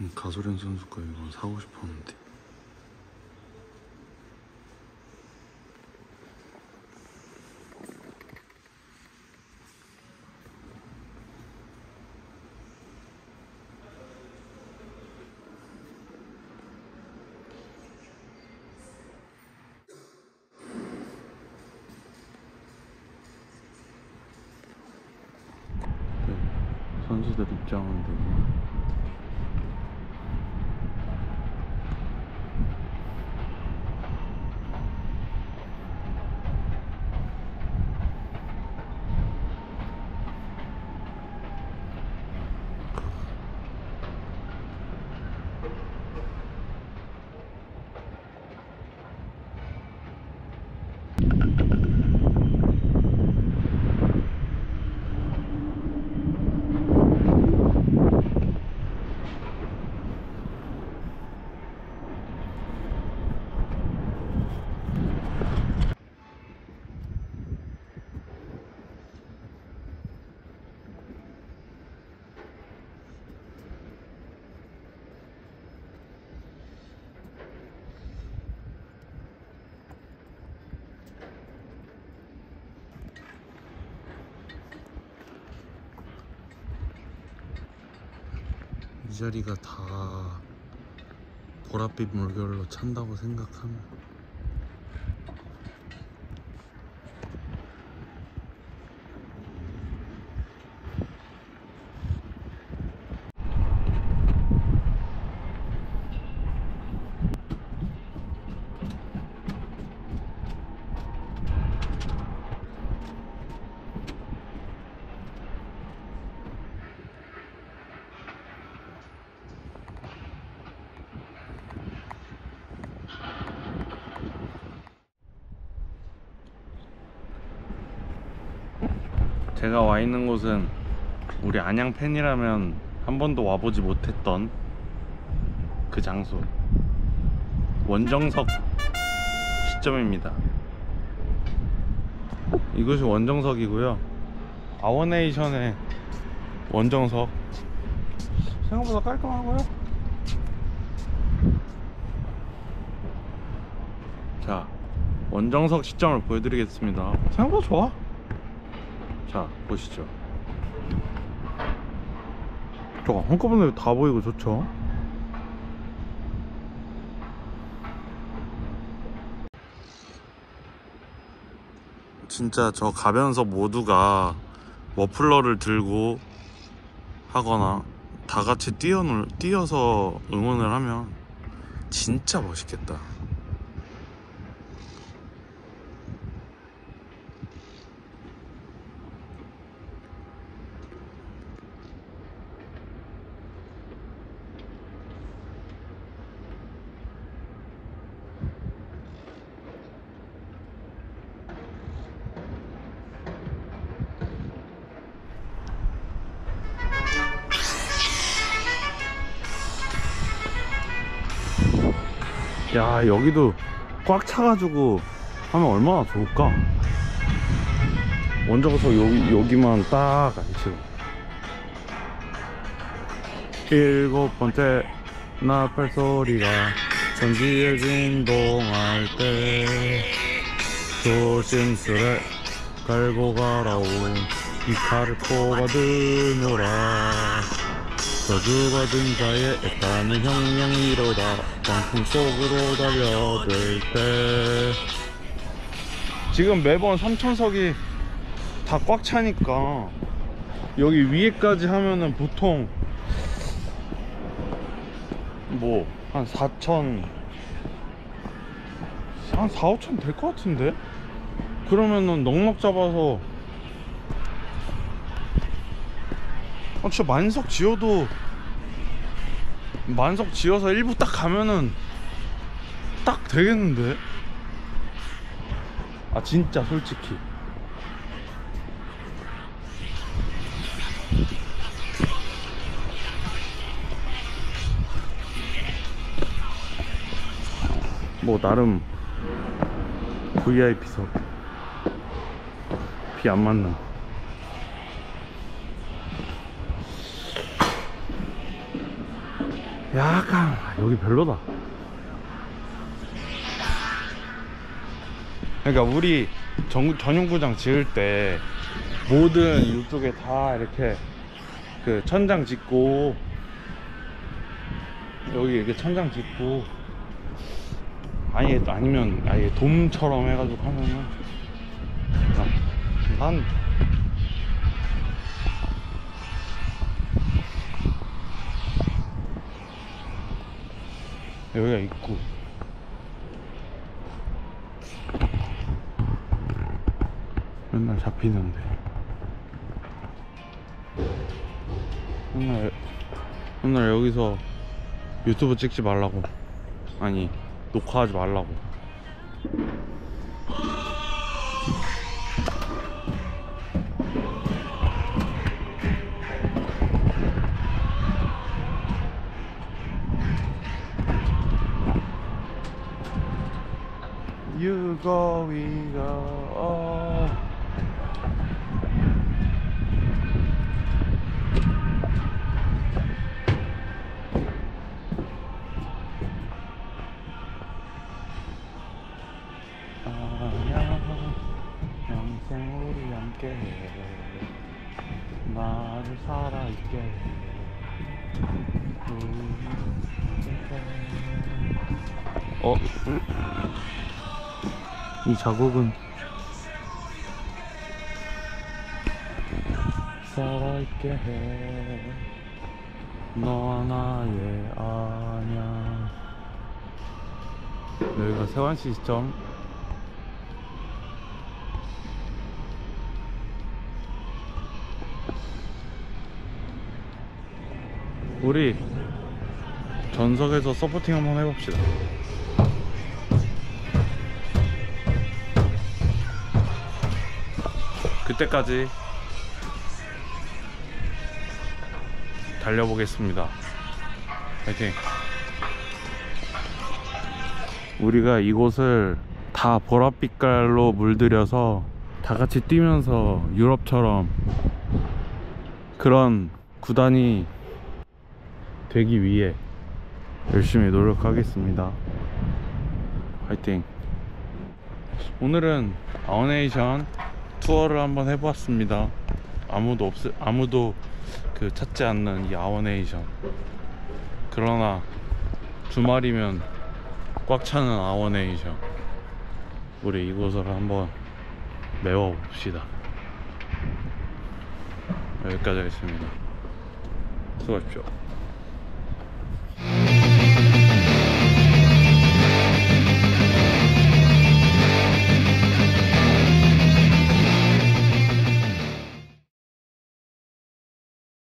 가소린 선수 거 이거 사고 싶었는데. 선수들 입장은 되고. 이 자리가 다 보랏빛 물결로 찬다고 생각하면 제가 와 있는 곳은 우리 안양 팬이라면 한 번도 와보지 못했던 그 장소, 원정석 시점입니다. 이것이 원정석이고요. 아워네이션의 원정석, 생각보다 깔끔하고요. 자, 원정석 시점을 보여드리겠습니다. 생각보다 좋아. 자, 보시죠. 저거 한꺼번에 다 보이고 좋죠. 진짜 저 가변석 모두가 머플러를 들고 하거나 다 같이 뛰어서 응원을 하면 진짜 멋있겠다. 야, 여기도 꽉 차가지고 하면 얼마나 좋을까. 원정석 여기만 딱 앉히고, 7번째 나팔소리가 전지에 진동할 때 조심스레 갈고 가라온 이 칼을 뽑아드노라. 저주받은 자의 애타는 형량이로다. 광풍 속으로 달려들 때. 지금 매번 3천석이 다 꽉 차니까 여기 위에까지 하면은 보통 뭐 한 4천, 한 4, 5천 될 것 같은데? 그러면은 넉넉 잡아서 진짜 만석 지어도, 만석 지어서 일부 딱 가면은 딱 되겠는데? 아, 진짜 솔직히 뭐 나름 VIP석, 비 안 맞는. 약간 여기 별로다. 그러니까 우리 전용구장 지을 때 모든 이쪽에 다 이렇게 그 천장 짓고, 여기 이렇게 천장 짓고, 아니면 아예 돔처럼 해가지고 하면은 난 여기가 있고, 맨날 잡히는데 맨날 여기서 유튜브 찍지 말라고, 아니 녹화하지 말라고. You go, we go. 평생 우리 함께 나를 살아있게. 이 자국은 살아있게 해. 너와 나의 안녕. 여기가 세관시점. 우리 전석에서 서포팅 한번 해봅시다. 그때까지 달려보겠습니다. 파이팅. 우리가 이곳을 다 보랏빛깔로 물들여서 다 같이 뛰면서 유럽처럼 그런 구단이 되기 위해 열심히 노력하겠습니다. 파이팅. 오늘은 아워네이션 투어를 한번 해보았습니다. 아무도 그 찾지 않는 이 아워네이션. 그러나 주말이면 꽉 차는 아워네이션. 우리 이곳을 한번 메워봅시다. 여기까지 하겠습니다. 수고하십시오.